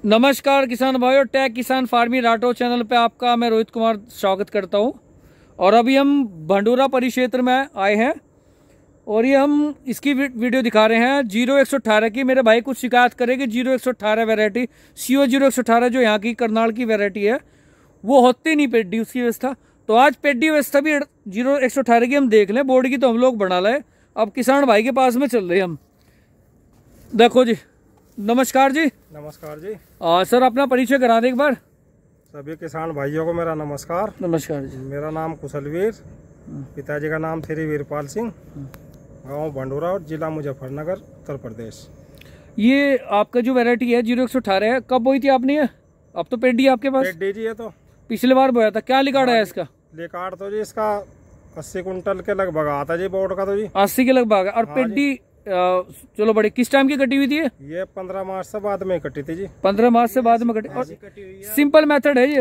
नमस्कार किसान भाइयों, टेक किसान फार्मी राठौर चैनल पे आपका मैं रोहित कुमार स्वागत करता हूं। और अभी हम भंडूरा परिक्षेत्र में आए हैं और ये हम इसकी वीडियो दिखा रहे हैं 0118 की। मेरे भाई कुछ शिकायत करे कि 0118 वैरायटी CO 0118 जो यहाँ की करनाल की वैरायटी है वो होती नहीं पेड्डी उसकी व्यवस्था। तो आज पेड्डी व्यवस्था भी 0118 की हम देख लें, बोर्ड की तो हम लोग बना लाए। अब किसान भाई के पास में चल रहे हम। देखो जी, नमस्कार जी। नमस्कार जी। सर अपना परिचय करा दें एक बार। सभी किसान भाइयों को मेरा नमस्कार। नमस्कार जी। मेरा नाम कुशलवीर, पिताजी का नाम थ्री वीरपाल सिंह, गांव भंडूरा और जिला मुजफ्फरनगर, उत्तर प्रदेश। ये आपका जो वैरायटी है 0118 है, कब बोई थी आपने? अब तो पेड्डी आपके पास? पेड्डी जी है। तो पिछले बार बोया था, क्या लिकाड़ है इसका? लिकाड़ तो जी इसका 80 कुंटल के लगभग आता जी बोर्ड का। तो जी 80 के लगभग। और पेड्डी चलो बड़ी किस टाइम की कटी हुई थी? ये 15 मार्च से बाद में कटी थी जी। 15 मार्च से बाद में कटी। और सिंपल मेथड है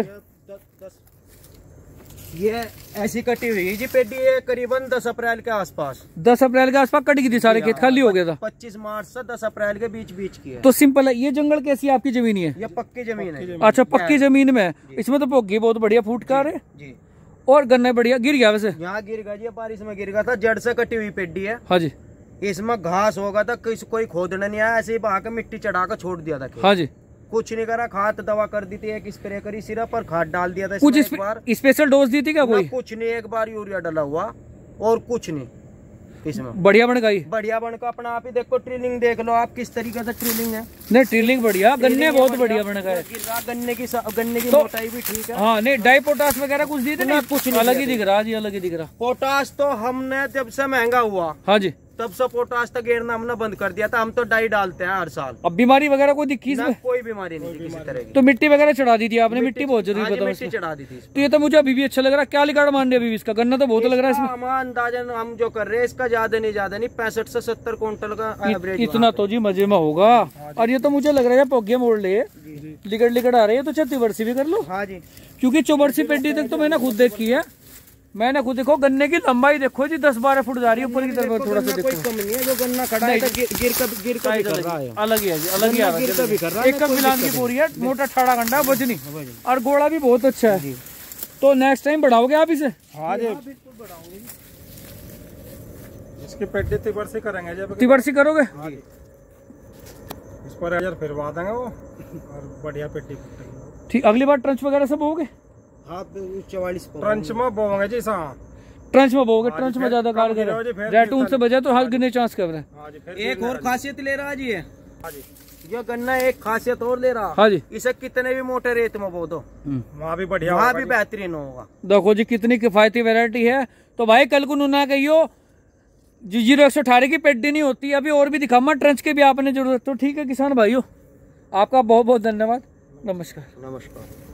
ये ऐसी कटी हुई है जी पेड्डी। ये करीबन 10 अप्रैल के आसपास 10 अप्रैल के आसपास कट गई थी, सारे खेत खाली हो गया था। 25 मार्च से 10 अप्रैल के बीच की है। तो सिंपल है। ये जंगल कैसी आपकी जमीन है? ये पक्की जमीन है। अच्छा, पक्की जमीन में। इसमें तो पोगी बहुत बढ़िया फूटकार है जी। और गन्ना बढ़िया गिर गया। वैसे यहाँ गिर गया जी, बारिश में गिर गया था। जड़ से कटी हुई पेड्डी है। हाँ जी। इसमें घास होगा था, कोई खोदना नहीं आया, ऐसे ही बहा के मिट्टी चढ़ा कर छोड़ दिया था। हाँ जी। कुछ नहीं करा, खाद दवा कर दी थी, एक स्प्रे करी सिर्फ, पर खाद डाल दिया था। कुछ स्पेशल डोज दी थी क्या कोई? कुछ नहीं, एक बार यूरिया डाला हुआ और कुछ नहीं। इसमें बढ़िया बन गई। बढ़िया बन का अपना आप ही देखो, ट्रिलिंग देख लो आप किस तरीके से ट्रिलिंग है। नहीं, ट्रिलिंग बढ़िया, गन्ने बहुत बढ़िया बन गए। गन्ने की मोटाई भी ठीक है। हाँ नहीं, डाई पोटास वगैरह कुछ दी थी ना? कुछ अलग ही दिख रहा जी, अलग ही दिख रहा। पोटास तो हमने जब से महंगा हुआ, हाँ जी, तब से पोटास तक गेरना हमने बंद कर दिया था। हम तो डाई डालते हैं हर साल। अब बीमारी वगैरह कोई दिखी इसमें? कोई बीमारी नहीं किसी तरह की। तो मिट्टी वगैरह चढ़ा दी थी आपने? मिट्टी बहुत जरूरी बताओ। मिट्टी चढ़ा दी थी। तो ये तो मुझे अभी भी अच्छा लग रहा है। क्या लिकाड़ मान लिया अभी इसका? गन्ना तो बहुत लग रहा है इसमें। हम अंदाजन हम जो कर रहे हैं इसका ज्यादा नहीं 65 से 70 क्विंटल का एवरेज। इतना तो जी मजे में होगा। और ये तो मुझे लग रहा है पोगे मोड़ ले, लिकड़ आ रही है तो 36 वर्षी भी कर लो। हाँ जी, क्योंकि 24 पेड्डी तक तो मैंने खुद देखी है। मैंने खुद देखो, गन्ने की लंबाई देखो जी, 10-12 फुट जा रही है ऊपर की तरफ। थोड़ा सा देखो, कोई कम नहीं है। जो गन्ना खड़ा है गिर कर कर रहा है। अलग ही है जी, अलग ही आ रहा है। एक मिलान की पूरी है, मोटा 18 घंटा वजनी और गोला भी बहुत अच्छा है। तो नेक्स्ट टाइम बढ़ाओगे आप इसे? हाँ जी, इसकी पेड्डी तिबरसी करेंगे जब। तिबरसी करोगे? इस पर यार फिरवा देंगे वो और बढ़िया पेड्डी। ठीक, अगली बार ट्रंच वगैरह सब होगे? हाँ, 44 ट्रंच में बोएंगे जी। ट्रंच में बोगे, ट्रंच में ज्यादा कारगर है। रेटून से बजा तो हाथ गिरने चांस कर रहे हैं। एक और खासियत ले रहा जी ये गन्ना, एक खासियत और ले रहा। हाँ जी। इसे कितने भी मोटे रेत में बो दो, वहाँ भी बढ़िया, वहाँ भी बेहतरीन होगा। देखो जी कितनी किफायती वैरायटी है। तो भाई कल को ना कहियो 0118 की पेड्डी नहीं होती। अभी और भी दिखाऊंगा ट्रंच के भी आपने जरूरत। तो ठीक है किसान भाइयों, आपका बहुत बहुत धन्यवाद। नमस्कार। नमस्कार।